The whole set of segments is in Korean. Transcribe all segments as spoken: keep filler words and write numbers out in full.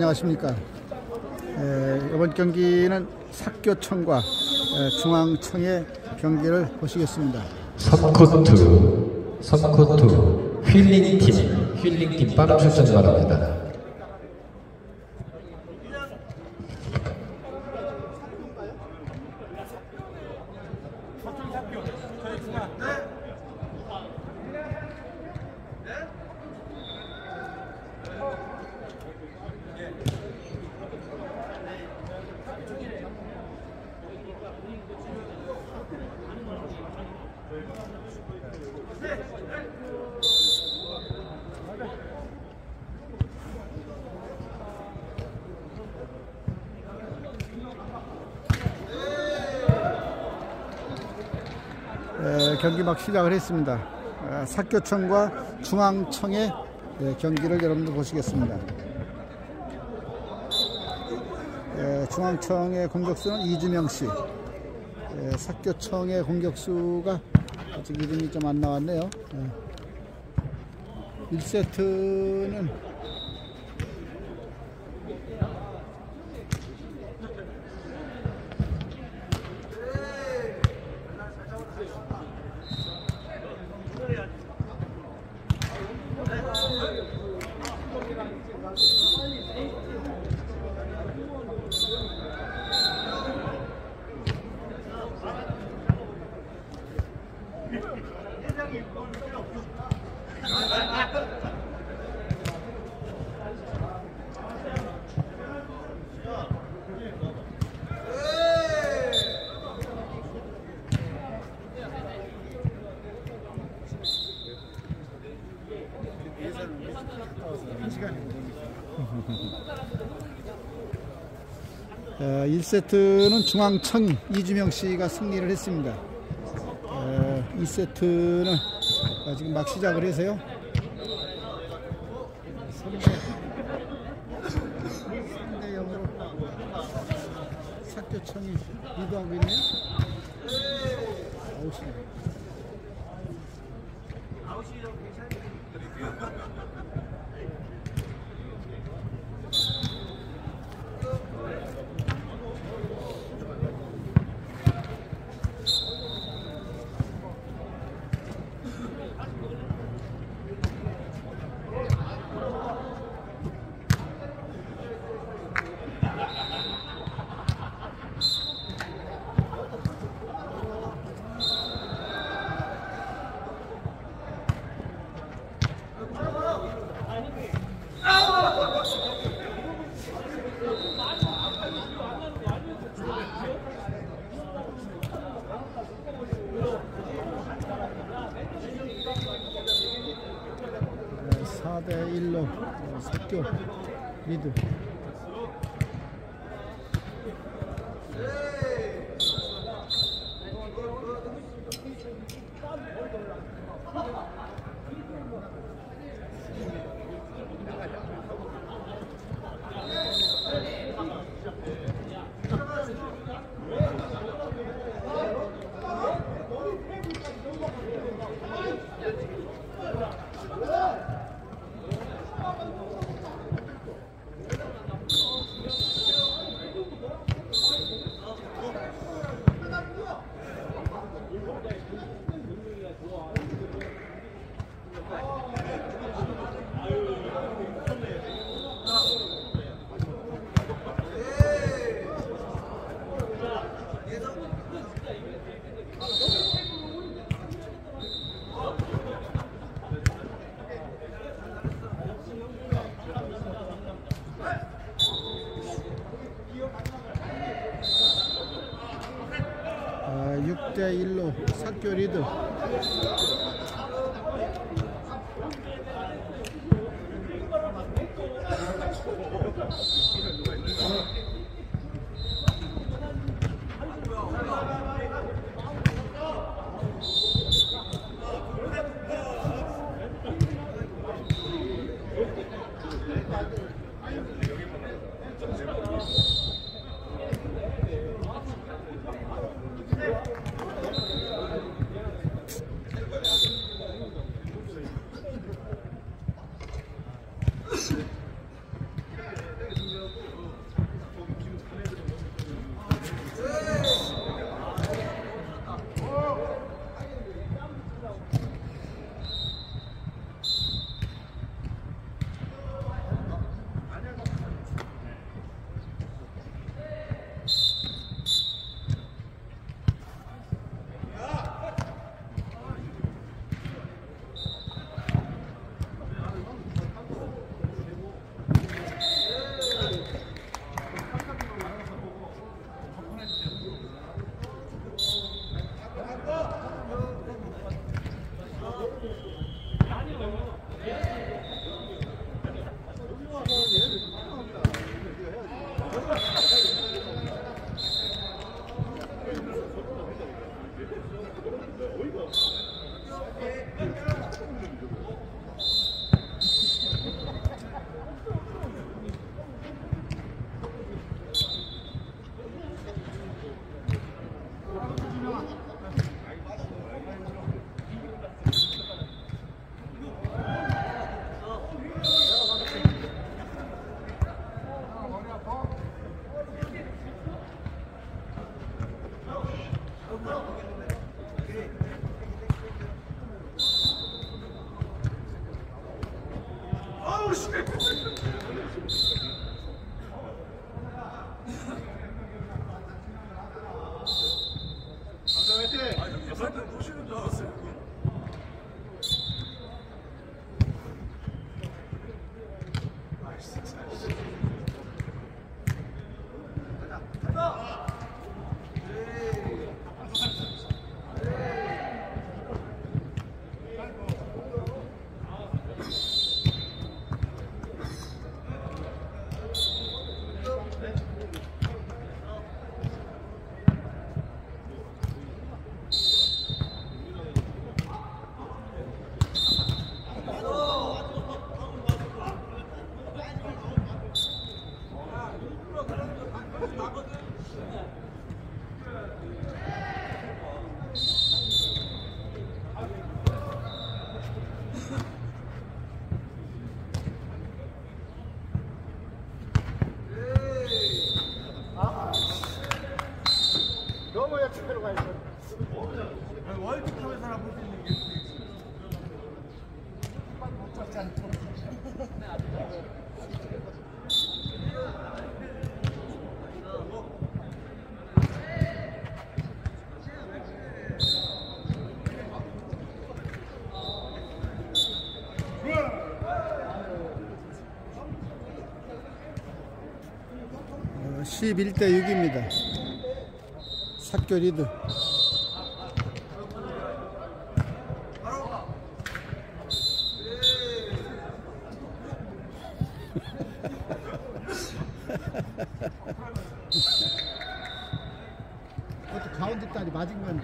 안녕하십니까. 에, 이번 경기는 삭교청과 에, 중앙청의 경기를 보시겠습니다. 삼 코트, 삼 코트 힐링팀, 힐링팀 빠른 출전 바랍니다. 에, 경기 막 시작을 했습니다. 아, 삭교청과 중앙청의 에, 경기를 여러분들 보시겠습니다. 에, 중앙청의 공격수는 이주명 씨, 에, 삭교청의 공격수가 아직 이름이 좀 안 나왔네요. 에, 일 세트는 어, 일 세트는 중앙청 이주명 씨가 승리를 했습니다. 어, 이 세트는 지금 막 시작을 해서요. 삼 대 영으로 삭교청이 리드하고 있네요. 아웃이네요. 사 대 일로 삭교 리드. 육 대 일로 삭교 리드. 십일 대 육입니다. 삭교 리드. 그것도 가운데 딸이 맞은 건데.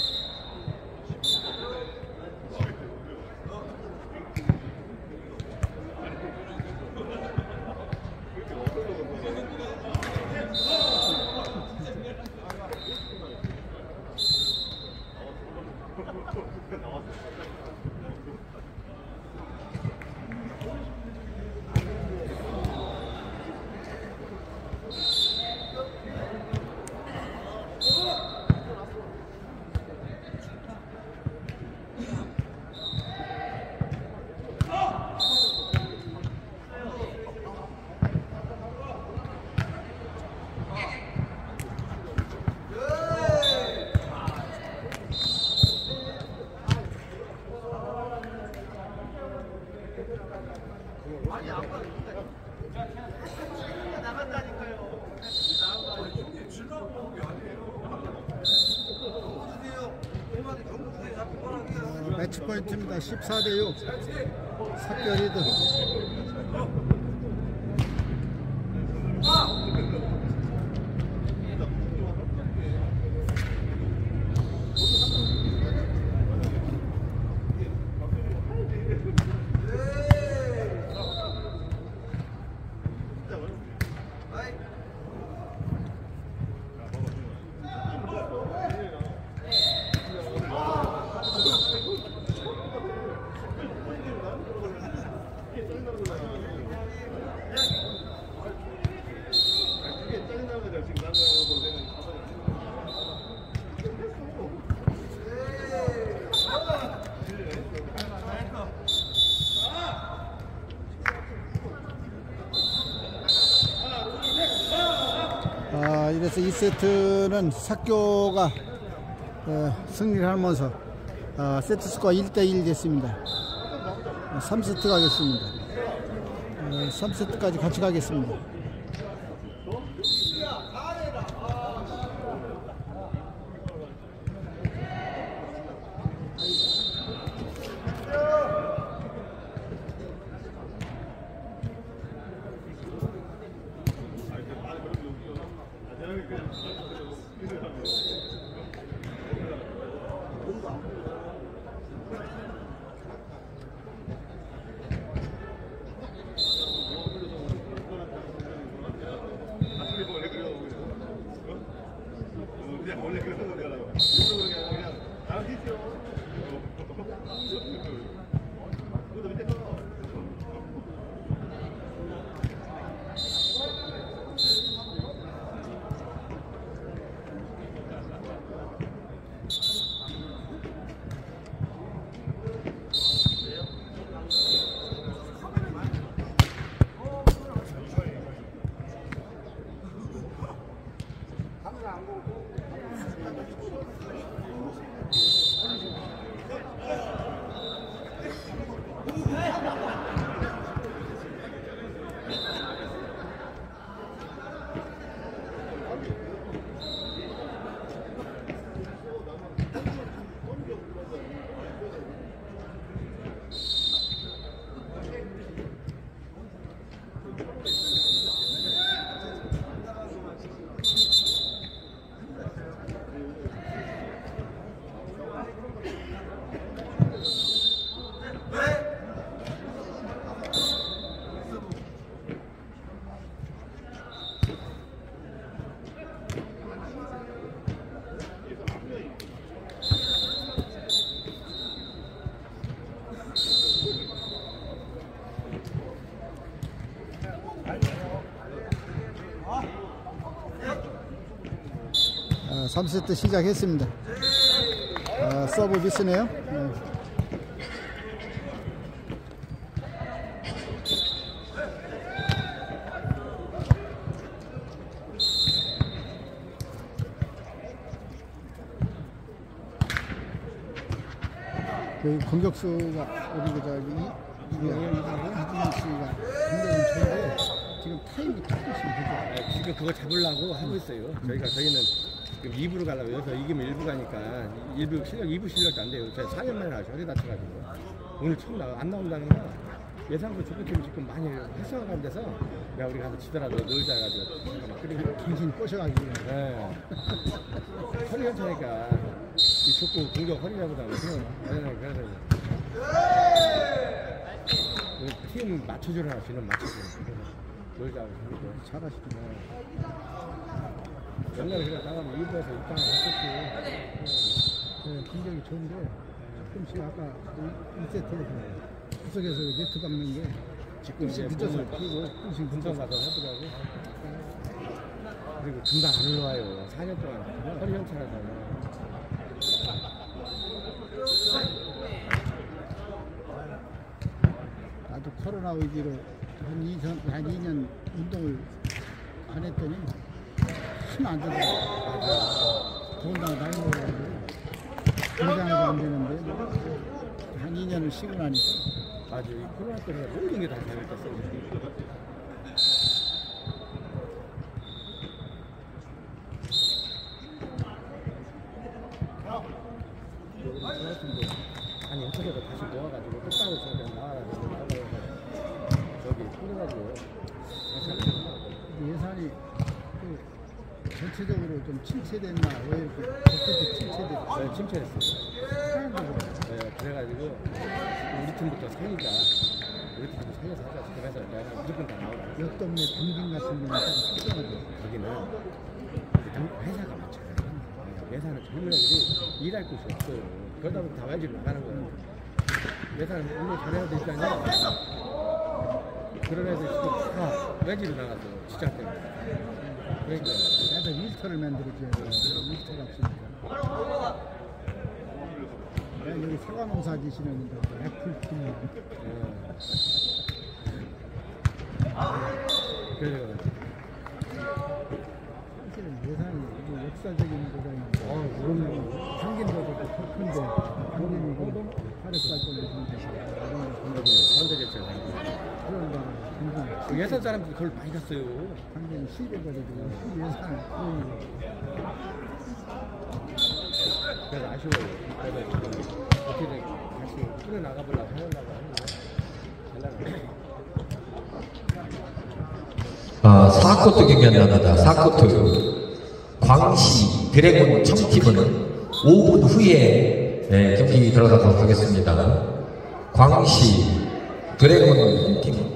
어, 매치 포인트입니다. 십사 대 육. 삭교 리드. 아, 이래서 이 세트는 삭교가 어, 승리를 하면서 어, 세트 스코어 일 대 일 됐습니다. 어, 삼 세트 가겠습니다. 어, 삼 세트까지 같이 가겠습니다. 삼 세트 시작했습니다. 아, 서브 미스네요. 네. 그 공격수가 우리 그 저기 이준영 씨가 굉장히 좋은데 지금 타임이 조금씩 부족. 지금 그거 잡으려고 하고 있어요. 저희가 저희는 지금 이 부로 가려고 여기서 이기면 일 부 가니까 일 부 실력, 이 부 실력도 안 돼요. 제가 사 년 만에 나와서 허리 다쳐가지고 오늘 처음 나와 안 나온다는 거 예상도 축구팀이 지금 많이 활성화가 돼서 야 우리 가서 지더라도 놀자 해가지고 막 그리고 정신 꼬셔가지고. 네. 허리 괜찮으니까 이 축구 공격 허리 잡으다가 그냥 그래서 팀 맞춰주라 지는 맞춰주라 놀자 잘하시구나. 옛날에 그냥 나가면 이 부에서 입장을 했었지. 네, 굉장히 좋은데 조금씩 아까 일 세트에서 구석에서 네트 박는 게 지금 이제 늦어서 몸을 피고 조금씩 금방 늦어서 가서 하더라고. 그리고 금방 안 올라와요. 사 년 동안 허리 현찰하잖아. 나도 코로나 위기로 한 이 년, 한 이 년 운동을 안 했더니 힘 안 들더라고. 더군다나 나이 먹어가지고 건강도 안 되는데 한 이 년을 쉬고 나니까. 맞아. 이 코로나 때문에 모든 게 다 잘못됐어. 아니 어떻게든 다시 모아가지고 끝나고 저기 나와가지고 나와가지고 저기 끊어가지고 예산이 그 전체적으로 좀 침체됐나 왜 이렇게 그렇게 침체됐어? 네, 침체했어요. 네, 그래가지고 우리 팀부터 살리자. 우리 팀부터 살려서 하자. 그래서 내가 무조건 다 나오라. 옆 동네 당진 같은 데는 좀 특별하죠. 거기는 회사가 많잖아요. 회사는 젊은 애들이 일할 곳이 없어요. 그러다 보면 다 외지로 나가는 거예요. 회사는 운동 잘해야 되니까요. 그런 애들 지금 다 외지로 나가서 직장 때문에. 그러니까 나도 일터를 만들어줘야 돼요. 일터가 없으니까. 내가 여기 사과 농사 지시는데 애플팀. 그래서 사실은 예산이 뭐 역사적인 거잖아요. 어, 그럼요. 당긴도 그렇고 더 큰데 당긴이 이거 하루까지 올려주는데 현대제철 그런 거는 그 예산 사람들이 그걸 많이 갔어요. 당긴이 시대거리고 예산을 그래서 아쉬워요. 그래서 지금 어떻게든 다시 풀어 나가보려고 하려고 하는데 잘나가요. 아, 사 코트 경기 합니다. 사 코트. 광시 드래곤 청팀은 오 분 후에 네, 경기 들어가도록 하겠습니다. 광시 드래곤 팀.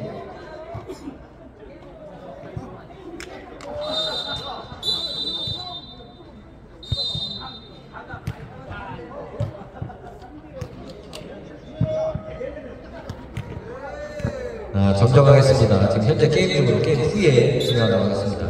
아, 정정하겠습니다. 지금 현재 게임 중으로 게임 후에 진행하도록 하겠습니다.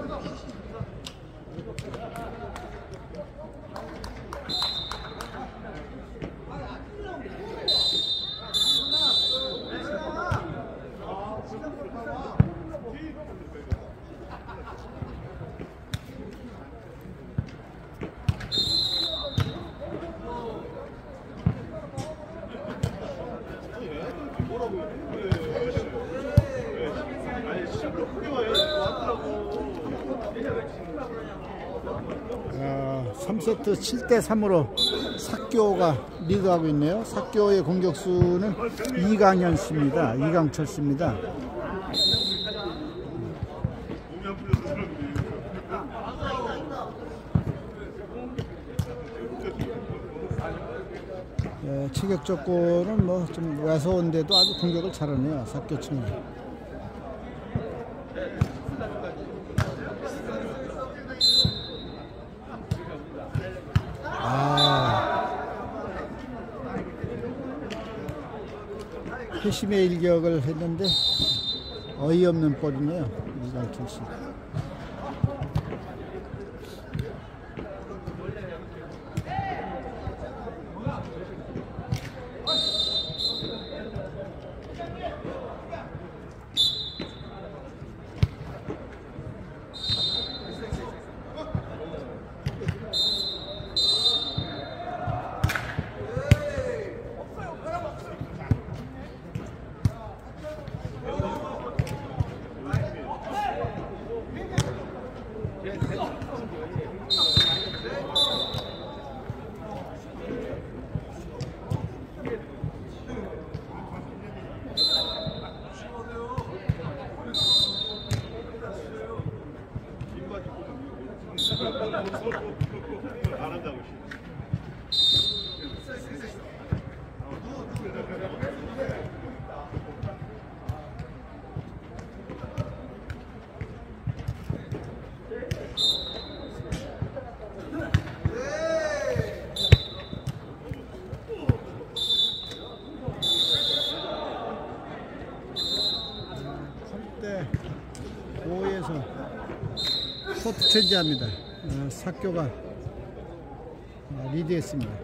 아, 삼 세트 칠 대 삼으로 삭교가 리드하고 있네요. 삭교의 공격수는 이강현 씨입니다. 이강철 씨입니다. 예, 체격 조건은 뭐 좀 왜소한데도 아주 공격을 잘하네요. 삭교층이. 회심의 일격을 했는데 어이없는 볼이네요. 이강철 씨. 코트 체인지합니다. 어, 삭교가 어, 리드했습니다.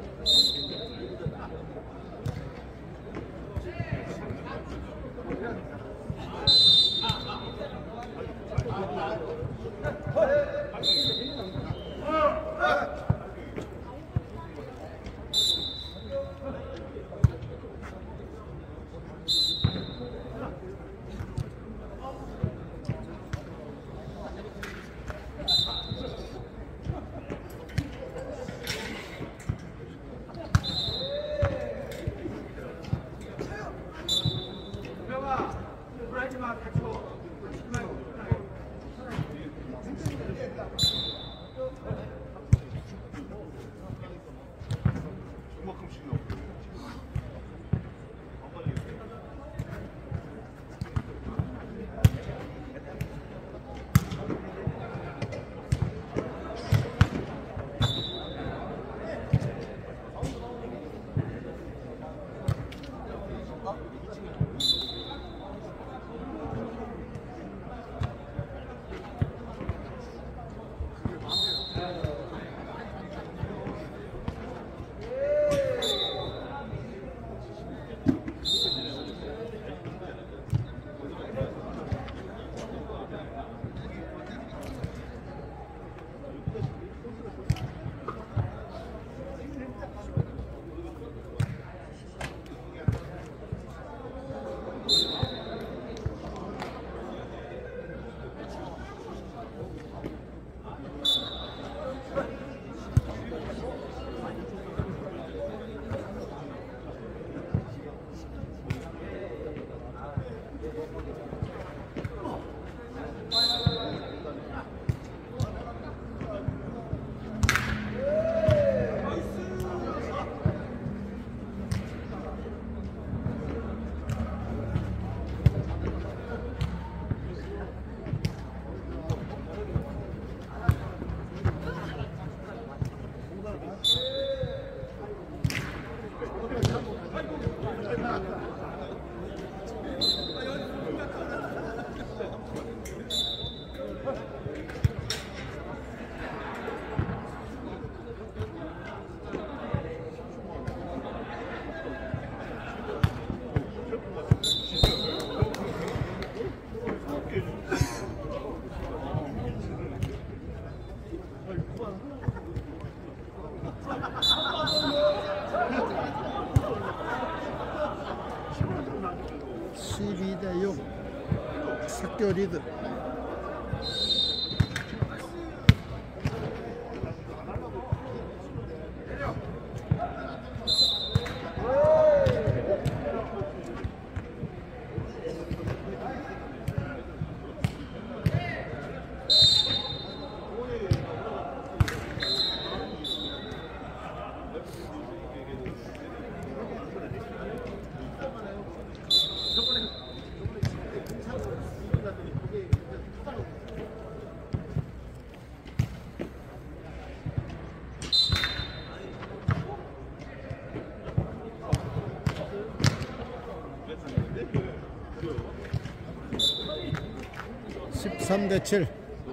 십이 대 육 삭교 리드. 십삼 대 칠.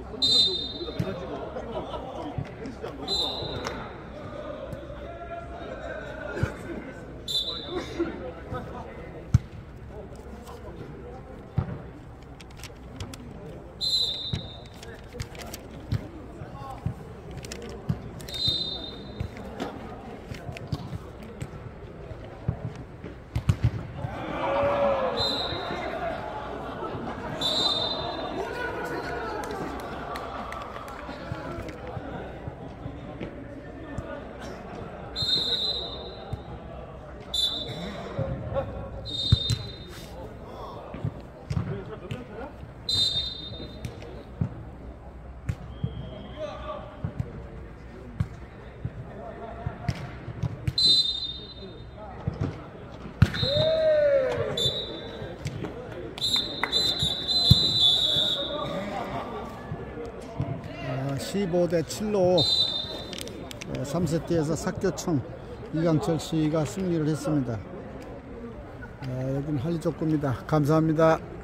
십오 대 칠로 삼 세트에서 삭교청 이강철 씨가 승리를 했습니다. 여기는 한리족구입니다. 감사합니다.